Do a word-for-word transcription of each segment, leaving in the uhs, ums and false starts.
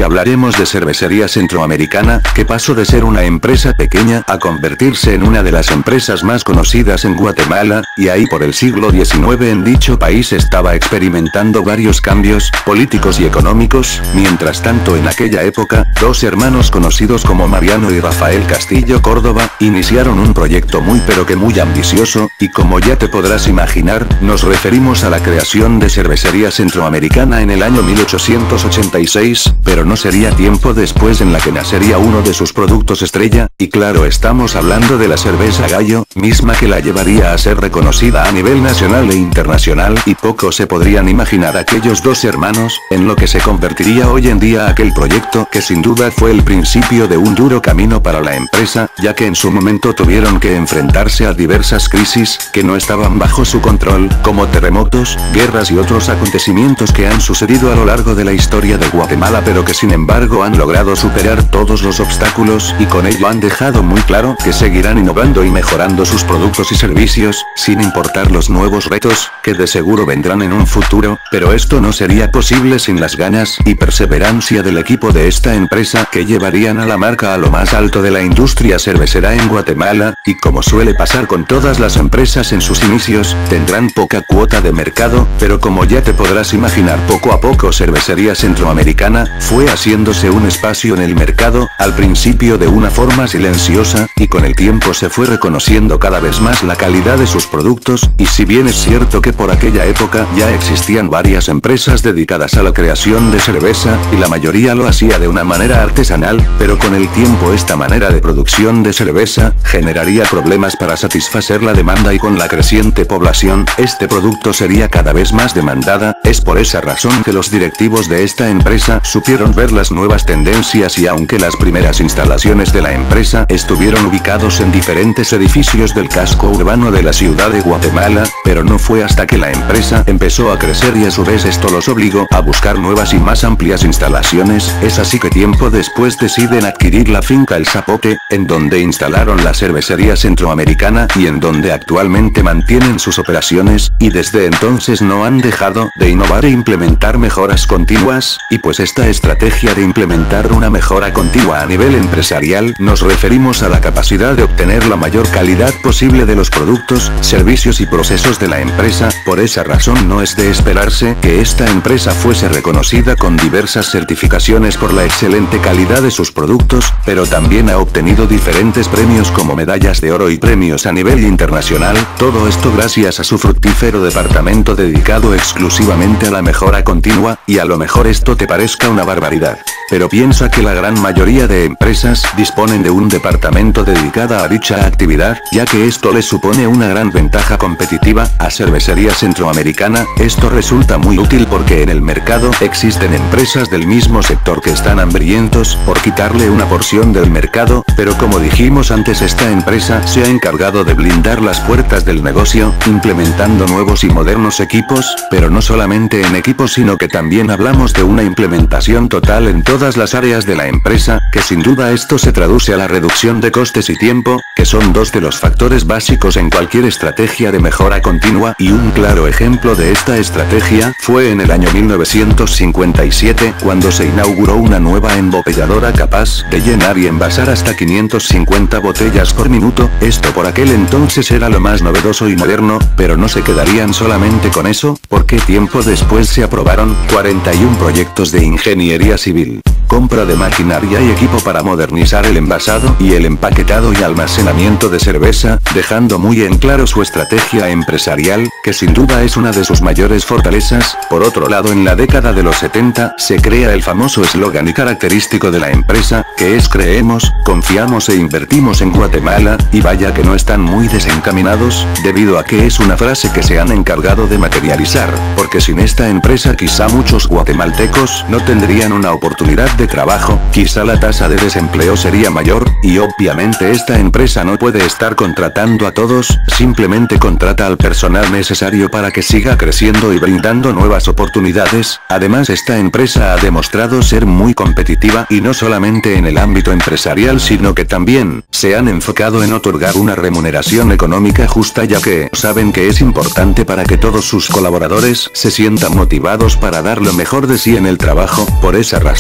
Hoy hablaremos de Cervecería Centroamericana, que pasó de ser una empresa pequeña a convertirse en una de las empresas más conocidas en Guatemala, y ahí por el siglo diecinueve en dicho país estaba experimentando varios cambios, políticos y económicos. Mientras tanto, en aquella época, dos hermanos conocidos como Mariano y Rafael Castillo Córdoba, iniciaron un proyecto muy pero que muy ambicioso, y como ya te podrás imaginar, nos referimos a la creación de Cervecería Centroamericana en el año mil ochocientos ochenta y seis, pero no sería tiempo después en la que nacería uno de sus productos estrella, y claro, estamos hablando de la cerveza Gallo, misma que la llevaría a ser reconocida a nivel nacional e internacional, y poco se podrían imaginar aquellos dos hermanos, en lo que se convertiría hoy en día aquel proyecto que sin duda fue el principio de un duro camino para la empresa, ya que en su momento tuvieron que enfrentarse a diversas crisis, que no estaban bajo su control, como terremotos, guerras y otros acontecimientos que han sucedido a lo largo de la historia de Guatemala, pero que sin embargo han logrado superar todos los obstáculos, y con ello han dejado muy claro que seguirán innovando y mejorando sus productos y servicios, sin importar los nuevos retos, que de seguro vendrán en un futuro, pero esto no sería posible sin las ganas y perseverancia del equipo de esta empresa, que llevarían a la marca a lo más alto de la industria cervecera en Guatemala, y como suele pasar con todas las empresas en sus inicios, tendrán poca cuota de mercado, pero como ya te podrás imaginar, poco a poco Cervecería Centroamericana fue haciéndose un espacio en el mercado, al principio de una forma silenciosa, y con el tiempo se fue reconociendo cada vez más la calidad de sus productos, y si bien es cierto que por aquella época ya existían varias empresas dedicadas a la creación de cerveza, y la mayoría lo hacía de una manera artesanal, pero con el tiempo esta manera de producción de cerveza generaría problemas para satisfacer la demanda, y con la creciente población, este producto sería cada vez más demandada. Es por esa razón que los directivos de esta empresa supieron ver las nuevas tendencias, y aunque las primeras instalaciones de la empresa estuvieron ubicados en diferentes edificios del casco urbano de la ciudad de Guatemala, pero no fue hasta que la empresa empezó a crecer y a su vez esto los obligó a buscar nuevas y más amplias instalaciones, es así que tiempo después deciden adquirir la finca El Zapote, en donde instalaron la Cervecería Centroamericana y en donde actualmente mantienen sus operaciones, y desde entonces no han dejado de innovar e implementar mejoras continuas, y pues esta estrategia de implementar una mejora continua a nivel empresarial nos referimos a la capacidad de obtener la mayor calidad posible de los productos, servicios y procesos de la empresa. Por esa razón no es de esperarse que esta empresa fuese reconocida con diversas certificaciones por la excelente calidad de sus productos, pero también ha obtenido diferentes premios como medallas de oro y premios a nivel internacional, todo esto gracias a su fructífero departamento dedicado exclusivamente a la mejora continua, y a lo mejor esto te parezca una barbaridad, pero piensa que la gran mayoría de empresas disponen de un departamento dedicado a dicha actividad, ya que esto les supone una gran ventaja competitiva. A Cervecería Centroamericana, esto resulta muy útil porque en el mercado existen empresas del mismo sector que están hambrientos por quitarle una porción del mercado, pero como dijimos antes, esta empresa se ha encargado de blindar las puertas del negocio, implementando nuevos y modernos equipos, pero no solamente en equipos sino que también hablamos de una implementación total en todas las áreas de la empresa, que sin duda esto se traduce a la reducción de costes y tiempo, que son dos de los factores básicos en cualquier estrategia de mejora continua, y un claro ejemplo de esta estrategia fue en el año mil novecientos cincuenta y siete, cuando se inauguró una nueva embotelladora capaz de llenar y envasar hasta quinientas cincuenta botellas por minuto. Esto por aquel entonces era lo más novedoso y moderno, pero no se quedarían solamente con eso, porque tiempo después se aprobaron cuarenta y uno proyectos de ingeniería civil, compra de maquinaria y equipo para modernizar el envasado y el empaquetado y almacenamiento de cerveza, dejando muy en claro su estrategia empresarial, que sin duda es una de sus mayores fortalezas. Por otro lado, en la década de los setenta, se crea el famoso eslogan y característico de la empresa, que es creemos, confiamos e invertimos en Guatemala, y vaya que no están muy desencaminados, debido a que es una frase que se han encargado de materializar, porque sin esta empresa quizá muchos guatemaltecos no tendrían una oportunidad de trabajo, quizá la tasa de desempleo sería mayor, y obviamente esta empresa no puede estar contratando a todos, simplemente contrata al personal necesario para que siga creciendo y brindando nuevas oportunidades. Además, esta empresa ha demostrado ser muy competitiva, y no solamente en el ámbito empresarial sino que también se han enfocado en otorgar una remuneración económica justa, ya que saben que es importante para que todos sus colaboradores se sientan motivados para dar lo mejor de sí en el trabajo. Por esa razón, en el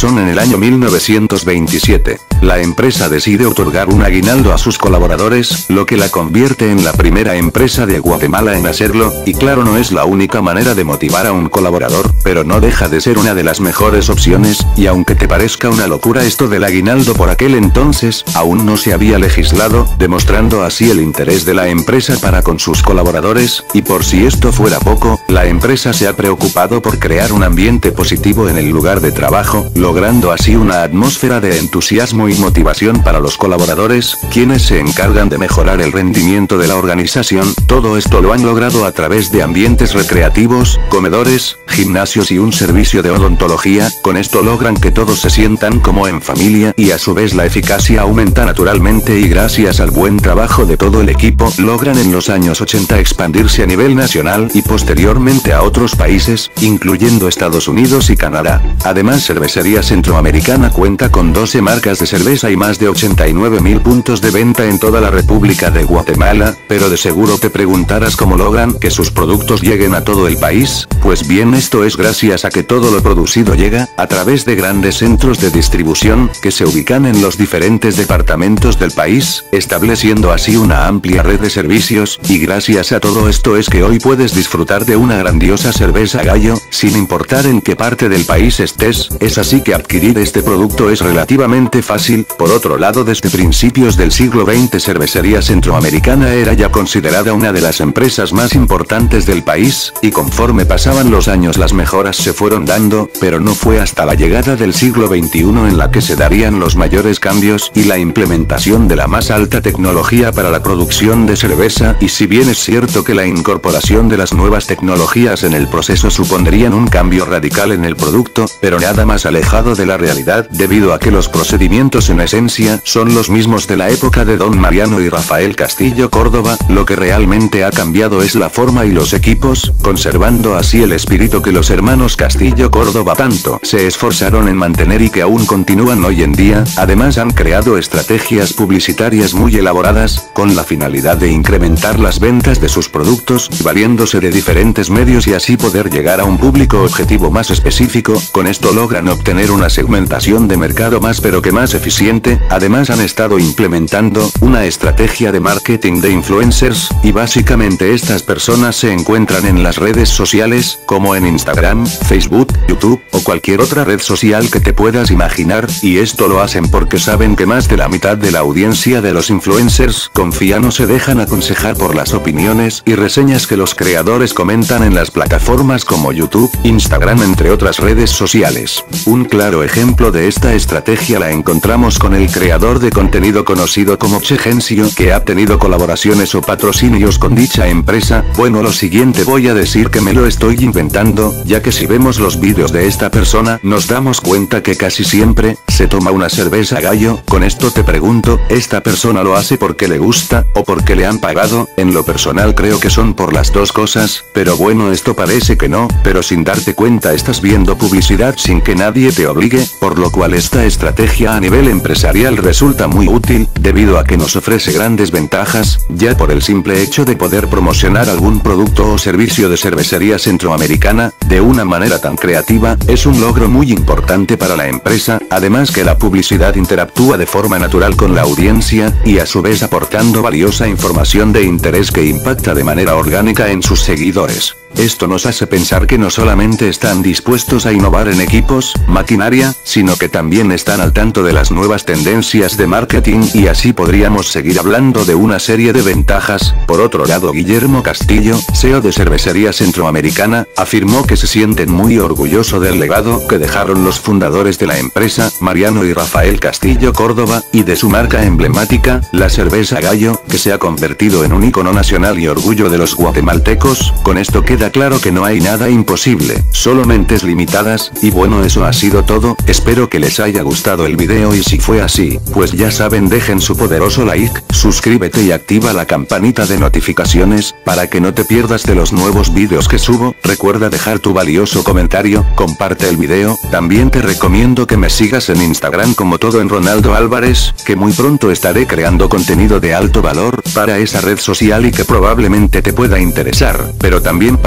año mil novecientos veintisiete. La empresa decide otorgar un aguinaldo a sus colaboradores, lo que la convierte en la primera empresa de Guatemala en hacerlo, y claro, no es la única manera de motivar a un colaborador, pero no deja de ser una de las mejores opciones, y aunque te parezca una locura esto del aguinaldo por aquel entonces, aún no se había legislado, demostrando así el interés de la empresa para con sus colaboradores, y por si esto fuera poco, la empresa se ha preocupado por crear un ambiente positivo en el lugar de trabajo, logrando así una atmósfera de entusiasmo y motivación para los colaboradores, quienes se encargan de mejorar el rendimiento de la organización. Todo esto lo han logrado a través de ambientes recreativos, comedores, gimnasios y un servicio de odontología. Con esto logran que todos se sientan como en familia y a su vez la eficacia aumenta naturalmente, y gracias al buen trabajo de todo el equipo logran en los años ochenta expandirse a nivel nacional y posteriormente a otros países, incluyendo Estados Unidos y Canadá. Además, Cervecería Centroamericana cuenta con doce marcas de cerveza y más de ochenta y nueve mil puntos de venta en toda la República de Guatemala, pero de seguro te preguntarás cómo logran que sus productos lleguen a todo el país. Pues bien, esto es gracias a que todo lo producido llega a través de grandes centros de distribución, que se ubican en los diferentes departamentos del país, estableciendo así una amplia red de servicios, y gracias a todo esto es que hoy puedes disfrutar de una grandiosa cerveza Gallo, sin importar en qué parte del país estés. Es así que adquirir este producto es relativamente fácil. Por otro lado, desde principios del siglo veinte Cervecería Centroamericana era ya considerada una de las empresas más importantes del país, y conforme pasaban los años las mejoras se fueron dando, pero no fue hasta la llegada del siglo veintiuno en la que se darían los mayores cambios y la implementación de la más alta tecnología para la producción de cerveza. Y si bien es cierto que la incorporación de las nuevas tecnologías en el proceso supondrían un cambio radical en el producto, pero nada más alejado de la realidad, debido a que los procedimientos en esencia son los mismos de la época de Don Mariano y Rafael Castillo Córdoba. Lo que realmente ha cambiado es la forma y los equipos, conservando así el espíritu que los hermanos Castillo Córdoba tanto se esforzaron en mantener y que aún continúan hoy en día. Además, han creado estrategias publicitarias muy elaboradas, con la finalidad de incrementar las ventas de sus productos, valiéndose de diferentes medios y así poder llegar a un público objetivo más específico. Con esto logran obtener una segmentación de mercado más pero que más eficiente. Además, han estado implementando una estrategia de marketing de influencers, y básicamente estas personas se encuentran en las redes sociales, como en Instagram, Facebook, YouTube, o cualquier otra red social que te puedas imaginar, y esto lo hacen porque saben que más de la mitad de la audiencia de los influencers confían o se dejan aconsejar por las opiniones y reseñas que los creadores comentan en las plataformas como YouTube, Instagram, entre otras redes sociales. Un claro ejemplo de esta estrategia la encontramos con el creador de contenido conocido como Chegencio, que ha tenido colaboraciones o patrocinios con dicha empresa. Bueno, lo siguiente voy a decir que me lo estoy inventando, ya que si vemos los vídeos de esta persona nos damos cuenta que casi siempre se toma una cerveza Gallo. Con esto te pregunto, ¿esta persona lo hace porque le gusta, o porque le han pagado? En lo personal creo que son por las dos cosas, pero bueno, esto parece que no, pero sin darte cuenta estás viendo publicidad sin que nadie te obligue, por lo cual esta estrategia a nivel empresarial resulta muy útil, debido a que nos ofrece grandes ventajas, ya por el simple hecho de poder promocionar algún producto o servicio de Cervecería Centroamericana de una manera tan creativa. Es un logro muy importante para la empresa, además que la publicidad interactúa de forma natural con la audiencia, y a su vez aportando valiosa información de interés que impacta de manera orgánica en sus seguidores. Esto nos hace pensar que no solamente están dispuestos a innovar en equipos, maquinaria, sino que también están al tanto de las nuevas tendencias de marketing, y así podríamos seguir hablando de una serie de ventajas. Por otro lado, Guillermo Castillo, C E O de Cervecería Centroamericana, afirmó que se sienten muy orgulloso del legado que dejaron los fundadores de la empresa, Mariano y Rafael Castillo Córdoba, y de su marca emblemática, la cerveza Gallo, que se ha convertido en un icono nacional y orgullo de los guatemaltecos. Con esto queda claro que no hay nada imposible, solo mentes limitadas. Y bueno, eso ha sido todo. Espero que les haya gustado el video, y si fue así, pues ya saben, dejen su poderoso like, suscríbete y activa la campanita de notificaciones, para que no te pierdas de los nuevos vídeos que subo. Recuerda dejar tu valioso comentario, comparte el video. También te recomiendo que me sigas en Instagram como Todo en Ronaldo Álvarez, que muy pronto estaré creando contenido de alto valor para esa red social y que probablemente te pueda interesar, pero también para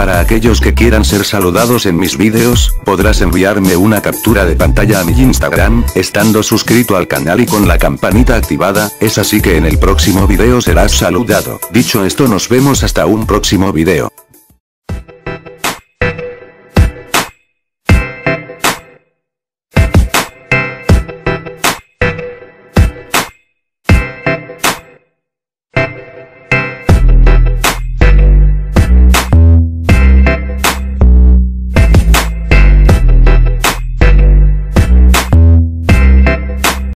Para aquellos que quieran ser saludados en mis vídeos, podrás enviarme una captura de pantalla a mi Instagram, estando suscrito al canal y con la campanita activada, es así que en el próximo video serás saludado. Dicho esto, nos vemos hasta un próximo video.